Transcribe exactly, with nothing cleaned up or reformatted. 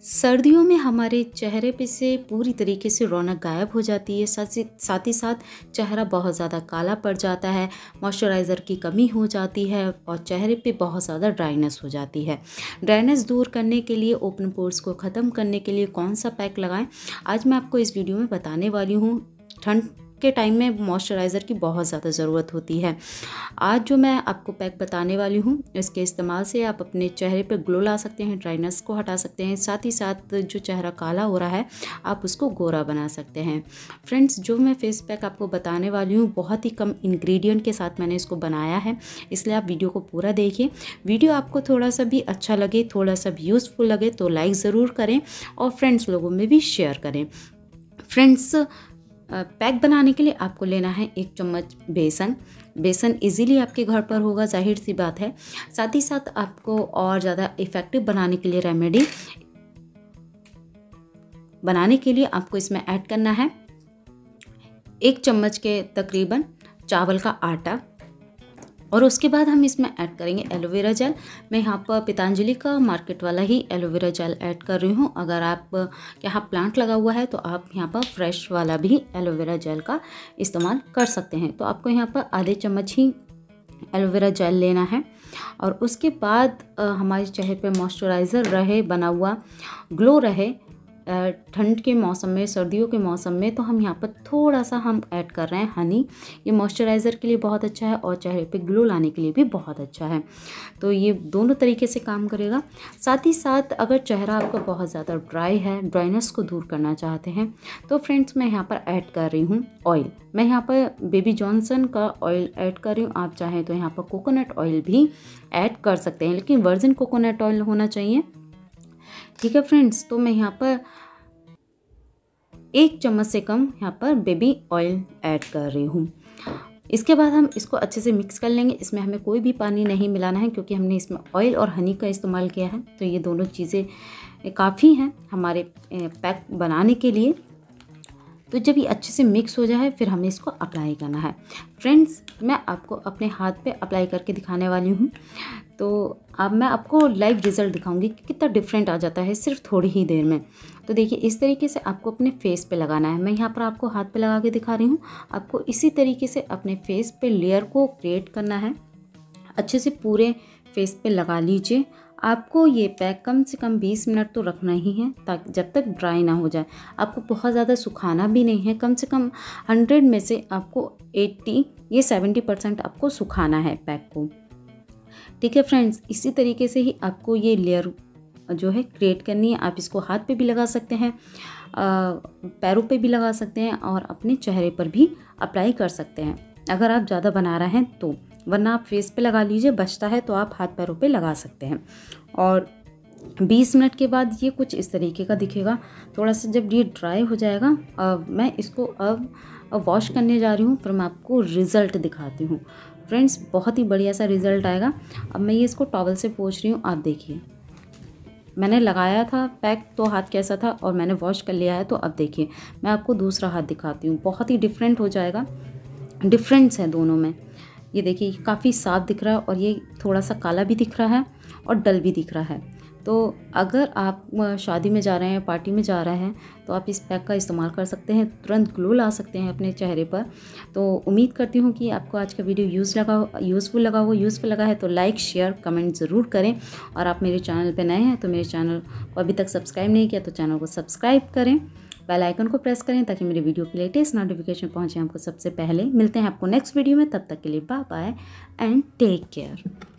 सर्दियों में हमारे चेहरे पे से पूरी तरीके से रौनक गायब हो जाती है। साथ ही साथ ही साथ चेहरा बहुत ज़्यादा काला पड़ जाता है, मॉइस्चराइज़र की कमी हो जाती है और चेहरे पे बहुत ज़्यादा ड्राइनेस हो जाती है। ड्राइनेस दूर करने के लिए, ओपन पोर्स को ख़त्म करने के लिए कौन सा पैक लगाएं, आज मैं आपको इस वीडियो में बताने वाली हूँ। ठंड के टाइम में मॉइस्चराइज़र की बहुत ज़्यादा ज़रूरत होती है। आज जो मैं आपको पैक बताने वाली हूँ, इसके इस्तेमाल से आप अपने चेहरे पे ग्लो ला सकते हैं, ड्राइनेस को हटा सकते हैं। साथ ही साथ जो चेहरा काला हो रहा है, आप उसको गोरा बना सकते हैं। फ्रेंड्स, जो मैं फेस पैक आपको बताने वाली हूँ, बहुत ही कम इंग्रेडिएंट के साथ मैंने इसको बनाया है, इसलिए आप वीडियो को पूरा देखिए। वीडियो आपको थोड़ा सा भी अच्छा लगे, थोड़ा सा भी यूज़फुल लगे तो लाइक ज़रूर करें और फ्रेंड्स लोगों में भी शेयर करें। फ्रेंड्स, पैक बनाने के लिए आपको लेना है एक चम्मच बेसन। बेसन इजीली आपके घर पर होगा, जाहिर सी बात है। साथ ही साथ आपको और ज़्यादा इफ़ेक्टिव बनाने के लिए, रेमेडी बनाने के लिए आपको इसमें ऐड करना है एक चम्मच के तकरीबन चावल का आटा, और उसके बाद हम इसमें ऐड करेंगे एलोवेरा जेल। मैं यहाँ पर पतंजलि का मार्केट वाला ही एलोवेरा जेल ऐड कर रही हूँ। अगर आप यहाँ प्लांट लगा हुआ है तो आप यहाँ पर फ्रेश वाला भी एलोवेरा जेल का इस्तेमाल कर सकते हैं। तो आपको यहाँ पर आधे चम्मच ही एलोवेरा जेल लेना है और उसके बाद हमारे चेहरे पे मॉइस्चराइज़र रहे बना हुआ, ग्लो रहे ठंड के मौसम में, सर्दियों के मौसम में, तो हम यहाँ पर थोड़ा सा हम ऐड कर रहे हैं हनी। ये मॉइस्चराइज़र के लिए बहुत अच्छा है और चेहरे पे ग्लो लाने के लिए भी बहुत अच्छा है। तो ये दोनों तरीके से काम करेगा। साथ ही साथ अगर चेहरा आपका बहुत ज़्यादा ड्राई है, ड्राइनेस को दूर करना चाहते हैं, तो फ्रेंड्स मैं यहाँ पर ऐड कर रही हूँ ऑयल। मैं यहाँ पर बेबी जॉनसन का ऑयल ऐड कर रही हूँ। आप चाहें तो यहाँ पर कोकोनट ऑयल भी ऐड कर सकते हैं, लेकिन वर्जिन कोकोनट ऑयल होना चाहिए। ठीक है फ्रेंड्स, तो मैं यहाँ पर एक चम्मच से कम यहाँ पर बेबी ऑयल ऐड कर रही हूँ। इसके बाद हम इसको अच्छे से मिक्स कर लेंगे। इसमें हमें कोई भी पानी नहीं मिलाना है, क्योंकि हमने इसमें ऑयल और हनी का इस्तेमाल किया है। तो ये दोनों चीज़ें काफ़ी हैं हमारे पैक बनाने के लिए। तो जब ये अच्छे से मिक्स हो जाए, फिर हमें इसको अप्लाई करना है। फ्रेंड्स, मैं आपको अपने हाथ पे अप्लाई करके दिखाने वाली हूँ। तो अब मैं आपको लाइव रिज़ल्ट दिखाऊंगी कि कितना डिफरेंट आ जाता है सिर्फ थोड़ी ही देर में। तो देखिए, इस तरीके से आपको अपने फेस पे लगाना है। मैं यहाँ पर आपको हाथ पे लगा के दिखा रही हूँ। आपको इसी तरीके से अपने फेस पे लेयर को क्रिएट करना है। अच्छे से पूरे फेस पे लगा लीजिए। आपको ये पैक कम से कम बीस मिनट तो रखना ही है, ताकि जब तक ड्राई ना हो जाए। आपको बहुत ज़्यादा सुखाना भी नहीं है, कम से कम हंड्रेड में से आपको अस्सी ये सत्तर परसेंट आपको सुखाना है पैक को। ठीक है फ्रेंड्स, इसी तरीके से ही आपको ये लेयर जो है क्रिएट करनी है। आप इसको हाथ पे भी लगा सकते हैं, पैरों पे भी लगा सकते हैं और अपने चेहरे पर भी अप्लाई कर सकते हैं अगर आप ज़्यादा बना रहे हैं तो। वरना आप फेस पे लगा लीजिए, बचता है तो आप हाथ पैरों पे लगा सकते हैं। और बीस मिनट के बाद ये कुछ इस तरीके का दिखेगा। थोड़ा सा जब ये ड्राई हो जाएगा, अब मैं इसको अब वॉश करने जा रही हूँ, फिर मैं आपको रिज़ल्ट दिखाती हूँ। फ्रेंड्स, बहुत ही बढ़िया सा रिज़ल्ट आएगा। अब मैं ये इसको टॉवल से पोंछ रही हूँ। आप देखिए, मैंने लगाया था पैक तो हाथ कैसा था, और मैंने वॉश कर लिया है। तो अब देखिए, मैं आपको दूसरा हाथ दिखाती हूँ। बहुत ही डिफरेंट हो जाएगा, डिफरेंस है दोनों में। ये देखिए, काफ़ी साफ दिख रहा है और ये थोड़ा सा काला भी दिख रहा है और डल भी दिख रहा है। तो अगर आप शादी में जा रहे हैं, पार्टी में जा रहे हैं, तो आप इस पैक का इस्तेमाल कर सकते हैं, तुरंत ग्लो ला सकते हैं अपने चेहरे पर। तो उम्मीद करती हूँ कि आपको आज का वीडियो यूज़ लगा यूज़फुल लगा हो। यूज़फुल लगा है तो लाइक, शेयर, कमेंट ज़रूर करें। और आप मेरे चैनल पर नए हैं तो मेरे चैनल को अभी तक सब्सक्राइब नहीं किया तो चैनल को सब्सक्राइब करें, बेल आइकन को प्रेस करें, ताकि मेरे वीडियो की लेटेस्ट नोटिफिकेशन पहुँचे आपको सबसे पहले। मिलते हैं आपको नेक्स्ट वीडियो में, तब तक के लिए bye bye and take care.